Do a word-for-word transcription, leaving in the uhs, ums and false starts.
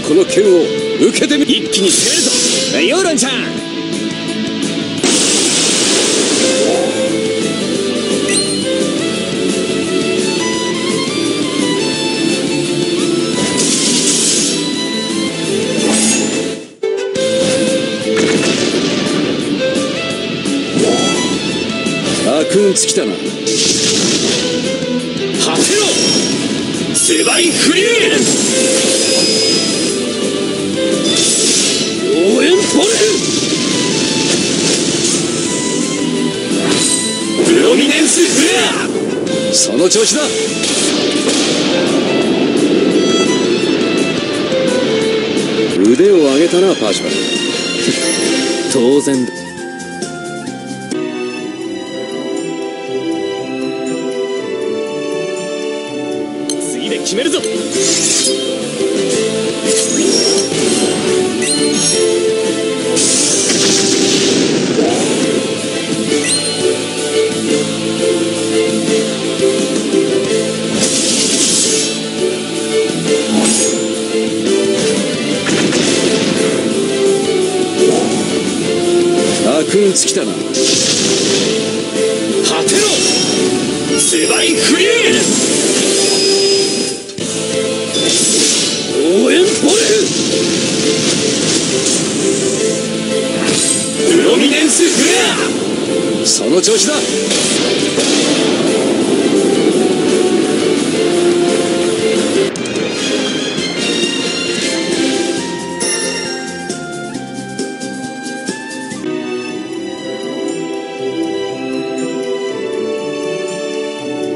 この剣を受けてみ。一気に攻めるぞヨーロンちゃん。悪運尽きたな。果てろセバイフリュー応援ボルプロミネンスフレア。その調子だ。腕を上げたなパーシバル。当然だ。次で決めるぞ。悪運尽きたな。果てろセバイフリュー応援ボルプロミネンスフレア。その調子だ。